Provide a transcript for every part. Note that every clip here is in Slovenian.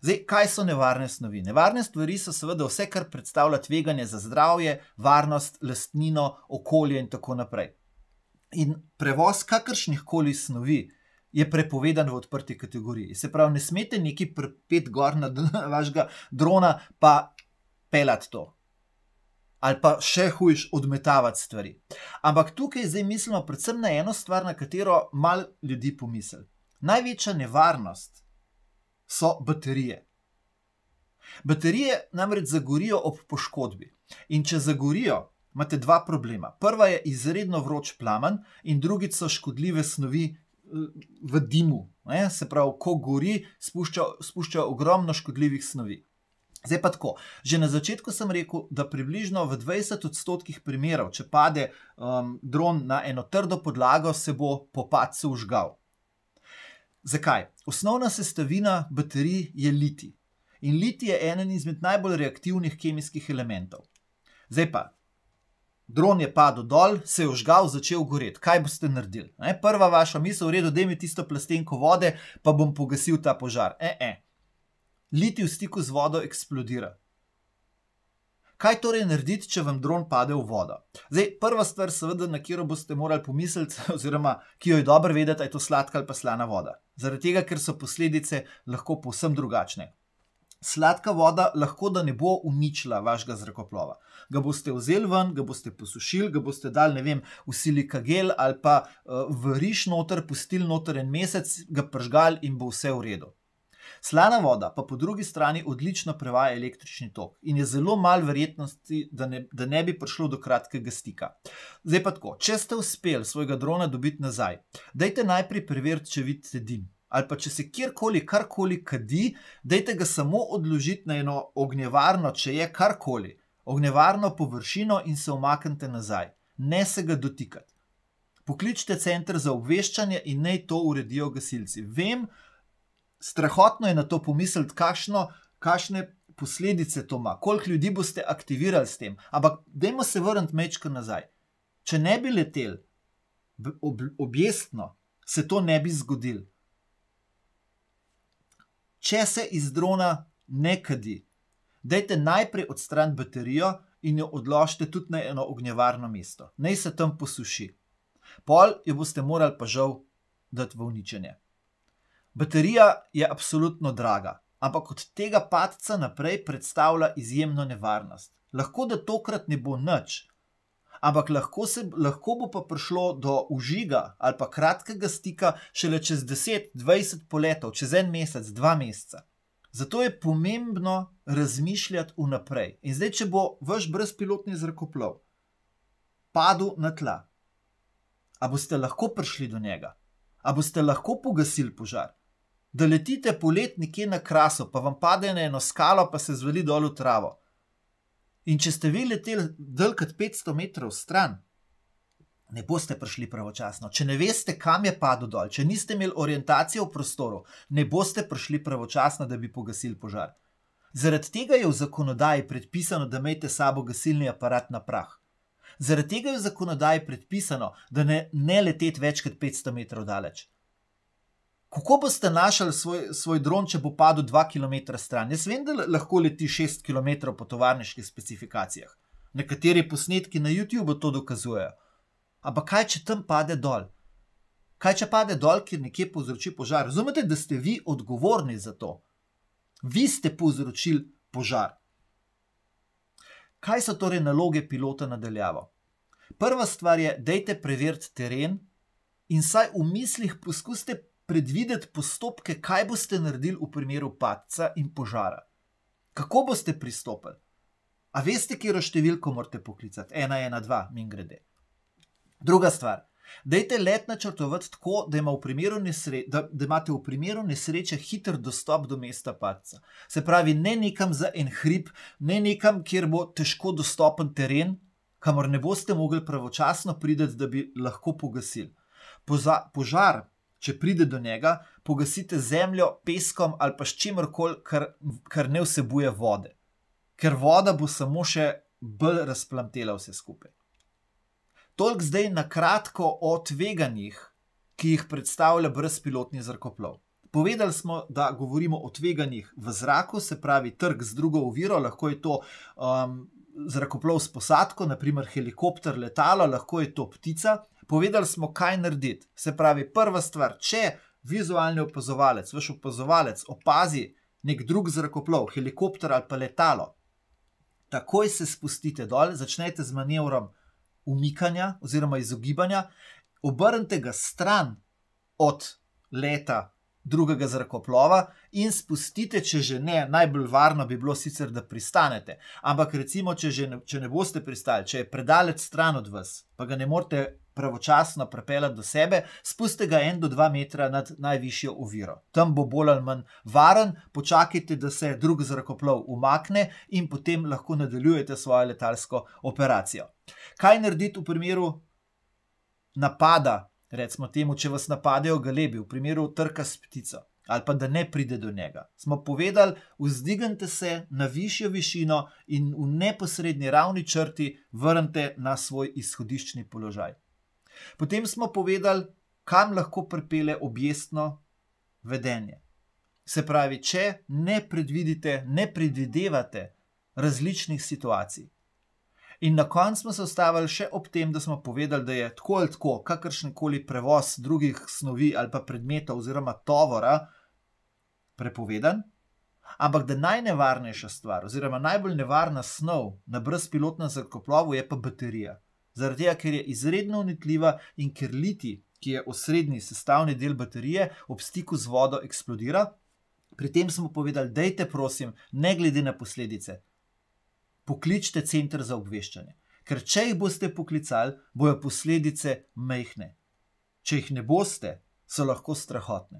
Zdaj, kaj so nevarne snovi? Nevarne stvari so seveda vse, kar predstavlja tveganje za zdravje, varnost, lastnino, okolje in tako naprej. In prevoz kakršnihkoli snovi je prepovedan v odprti kategoriji. Se pravi, ne smete nekaj pripeti gor na vašega drona pa peljati to. Ali pa še hujš odmetavati stvari. Ampak tukaj zdaj mislimo predvsem na eno stvar, na katero malo ljudi pomisli. Največja nevarnost so baterije. Baterije namreč zagorijo ob poškodbi. In če zagorijo, imate dva problema. Prva je izredno vroč plamen in drugič so škodljive snovi v dimu. Se pravi, ko gori, spušča ogromno škodljivih snovi. Zdaj pa tako, že na začetku sem rekel, da približno v 20% primerov, če pade dron na eno trdo podlago, se bo po padcu vžgal. Zakaj? Osnovna sestavina baterij je litij. In litij je eden izmed najbolj reaktivnih kemijskih elementov. Zdaj pa, dron je padel dol, se je vžgal, začel goreti. Kaj boste naredili? Prva vaša misel, v redu, daj mi tisto plastenko vode, pa bom pogasil ta požar. Litij v stiku z vodo eksplodira. Kaj torej narediti, če vam dron pade v vodo? Zdaj, prva stvar seveda, na katero boste morali pomisliti, oziroma ki jo je dobro vedeti, je to sladka ali pa slana voda. Zaradi tega, ker so posledice lahko povsem drugačne. Sladka voda lahko da ne bo uničila vašega zrakoplova. Ga boste vzeli ven, ga boste posušili, ga boste dali, ne vem, v silikagel ali pa v riž noter, pustili noter en mesec, ga pržgali in bo vse v redu. Slana voda pa po drugi strani odlično prevaja električni tok in je zelo malo verjetnosti, da ne bi prišlo do kratkega stika. Zdaj pa tako, če ste uspeli svojega drona dobiti nazaj, dajte najprej preveriti, če vidite dim. Ali pa če se kjerkoli, karkoli kadi, dajte ga samo odložiti na eno ognjevarno, če je karkoli, ognjevarno površino in se umaknite nazaj. Ne se ga dotikati. Pokličite center za obveščanje in naj to uredijo gasilci. Vem, strahotno je na to pomisliti, kakšne posledice to ima, koliko ljudi boste aktivirali s tem, ampak dajmo se vrniti majčko nazaj. Če ne bi leteli objestno, se to ne bi zgodilo. Če se iz drona ne kadi, dajte najprej odstraniti baterijo in jo odložite tudi na eno ognjevarno mesto. Naj se tam posuši. Pol jo boste morali pa žal dati v uničenje. Baterija je absolutno draga, ampak od tega padca naprej predstavlja izjemno nevarnost. Lahko da tokrat ne bo nič, ampak lahko bo pa prišlo do užiga ali pa kratkega stika šele čez 10-20 poletov, čez en mesec, 2 meseca. Zato je pomembno razmišljati vnaprej. In zdaj, če bo vaš brezpilotni zrakoplov padel na tla, a boste lahko prišli do njega? A boste lahko pogasili požar? Da letite polet nekje na Krasu, pa vam pade na eno skalo, pa se zvali dol v travo. In če ste vi leteli dlje kot 500 metrov stran, ne boste prišli pravočasno. Če ne veste, kam je padel dol, če niste imeli orientacije v prostoru, ne boste prišli pravočasno, da bi pogasili požar. Zaradi tega je v zakonodaji predpisano, da imejte s sabo gasilni aparat na prah. Zaradi tega je v zakonodaji predpisano, da ne leteti več kot 500 metrov daleč. Kako boste našli svoj dron, če bo padel 2 km stran? Jaz vem, da lahko leti 6 km po tovarniških specifikacijah. Nekateri posnetki na YouTube to dokazujejo. Ampak kaj, če tam pade dol? Kaj, če pade dol, kjer nekje povzroči požar? Razumete, da ste vi odgovorni za to? Vi ste povzročili požar. Kaj so torej naloge pilota na daljavo? Prva stvar je, dajte preveriti teren in saj v mislih poskusite predvideti postopke, kaj boste naredili v primeru padca in požara. Kako boste pristopili? A veste, katero številko morate poklicati? 112, mimogrede. Druga stvar, dajte let načrtovati tako, da imate v primeru nesreče hiter dostop do mesta padca. Se pravi, ne nekam za en hrib, ne nekam, kjer bo težko dostopen teren, kamor ne boste mogli pravočasno priti, da bi lahko pogasili. Požar, če pride do njega, pogasite zemljo, peskom ali pa s čimrkoli, kar ne vsebuje vode. Ker voda bo samo še bolj razplamtela vse skupaj. Toliko zdaj na kratko o tveganjih, ki jih predstavlja brezpilotni zrakoplov. Povedali smo, da govorimo o tveganjih v zraku, se pravi trk z drugo oviro, lahko je to zrakoplov s posadko, naprimer helikopter, letalo, lahko je to ptica. Povedali smo, kaj narediti. Se pravi, prva stvar, če vizualni opazovalec, vaš opazovalec opazi nek drug zrakoplov, helikopter ali pa letalo, takoj se spustite dol, začnete z manevrom umikanja oziroma izogibanja, obrnite ga stran od leta drugega zrakoplova in spustite, če že ne, najbolj varno bi bilo sicer, da pristanete. Ampak recimo, če ne boste pristali, če je predaleč stran od vas, pa ga ne morete pravočasno pripeljati do sebe, spustite ga 1 do 2 metra nad najvišjo oviro. Tam bo bolj ali manj varen, počakajte, da se drug zrakoplov umakne in potem lahko nadaljujete svojo letalsko operacijo. Kaj narediti v primeru napada, recimo temu, če vas napadejo galebi, v primeru trka s ptico, ali pa da ne pride do njega? Smo povedali, vzdignite se na višjo višino in v neposredni ravni črti vrnite na svoj izhodiščni položaj. Potem smo povedali, kam lahko pripelje objestno vedenje. Se pravi, če ne predvidevate različnih situacij. In na koncu smo se ustavili še ob tem, da smo povedali, da je tako ali tako kakršenkoli prevoz drugih snovi ali pa predmetov oziroma tovora prepovedan, ampak da najnevarnejša stvar oziroma najbolj nevarna snov na brezpilotnem zrakoplovu je pa baterija. Zaradi tega, ker je izredno vnetljiva in ker litij, ki je osrednji sestavni del baterije, ob stiku z vodo eksplodira. Pri tem smo povedali, dajte prosim, ne glede na posledice, pokličite center za obveščanje. Ker če jih boste poklicali, bojo posledice majhne. Če jih ne boste, so lahko strahotne.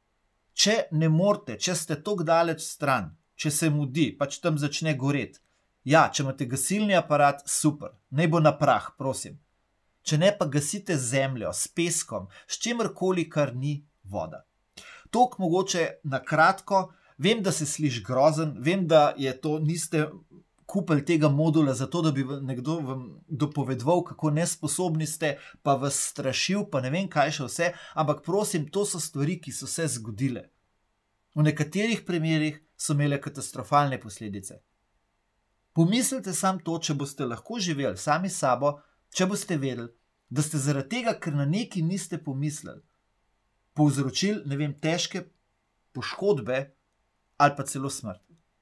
Če ne morete, če ste toliko daleč stran, če se mudi, pač tam začne goreti. Ja, če imate gasilni aparat, super, naj bo na prah, prosim. Če ne, pa gasite z zemljo, s peskom, s čimerkoli, kar ni voda. Toliko mogoče na kratko, vem, da se sliši grozen, vem, da je to, niste kupili tega modula zato, da bi nekdo vam dopovedoval, kako nesposobni ste, pa vas strašil, pa ne vem kaj še vse, ampak prosim, to so stvari, ki so se zgodile. V nekaterih primerih so imele katastrofalne posledice. Pomislite samo to, če boste lahko živeli sami s sabo, če boste vedeli, da ste zaradi tega, ker na nekaj niste pomislili, povzročili, ne vem, težke poškodbe ali pa celo smrt.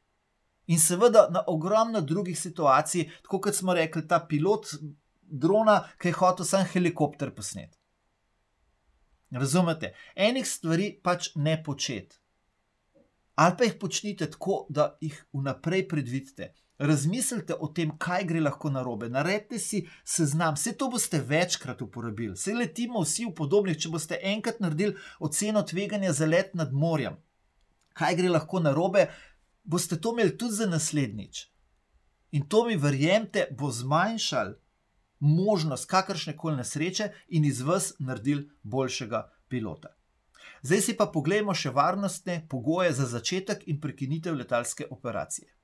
In seveda na ogromno drugih situacij, tako kot smo rekli, ta pilot drona, ki je hotel sam helikopter posnet. Razumete? Enih stvari pač ne početi. Ali pa jih počnite tako, da jih vnaprej predvidite. Razmislite o tem, kaj gre lahko narobe. Naredite si seznam. Vse to boste večkrat uporabili. Vse letimo vsi v podobnih, če boste enkrat naredili oceno tveganja za let nad morjem. Kaj gre lahko narobe, boste to imeli tudi za naslednjič. In to mi, verjemite, bo zmanjšal možnost kakršnekoli nesreče in iz vas naredil boljšega pilota. Zdaj si pa poglejmo še varnostne pogoje za začetek in prekinitev letalske operacije.